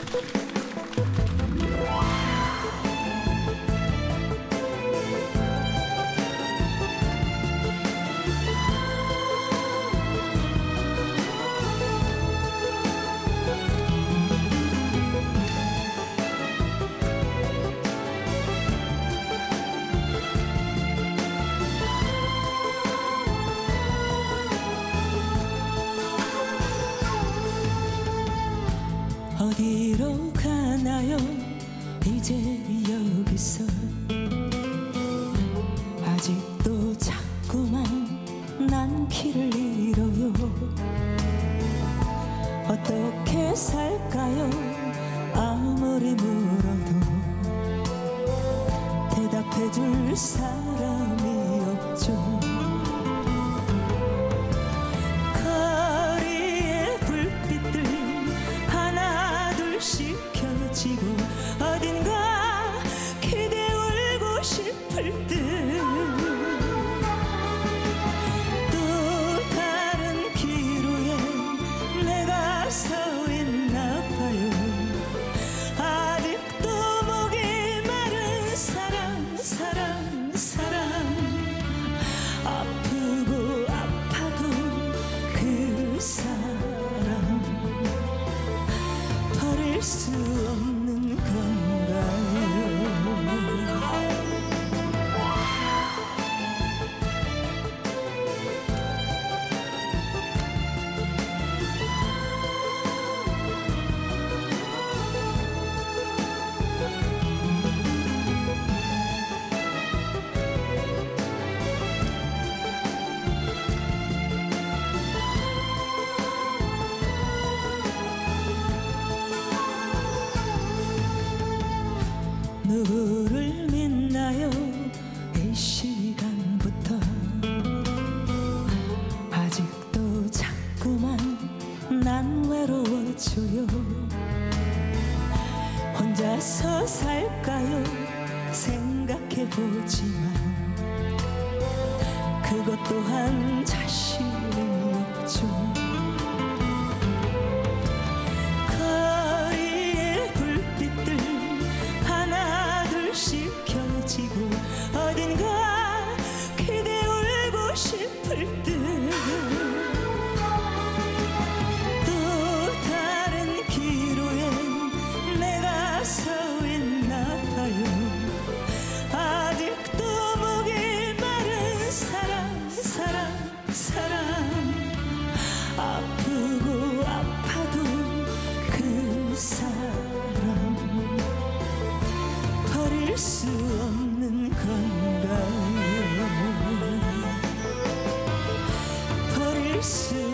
어디로 가나요 이제 여기서. 아직도 자꾸만 난 길을 잃어요. 어떻게 살까요 아무리 물어도 대답해줄 사람이 없죠. 켜지고 어딘가 기대 울고 싶을 듯. 또 다른 기로에 내가 서 있나 봐요. 아직도 목이 마른 사랑 사랑 사랑. 아프고 아파도 그 사람 버릴 수 없는 건가요? 누구를 믿나요 이 시간부터. 아직도 자꾸만 난 외로워져요. 혼자서 살까요 생각해보지만 그것 또한 자신이 없죠. 켜지고 어딘가 기대 울고 싶을 듯. 또 다른 기로에 내가 서 있나 봐요. 아직도 목이 마른 사랑 사랑 사랑. 아프고 아파도 그 사람 버릴 수 없는 건가요? 버릴 수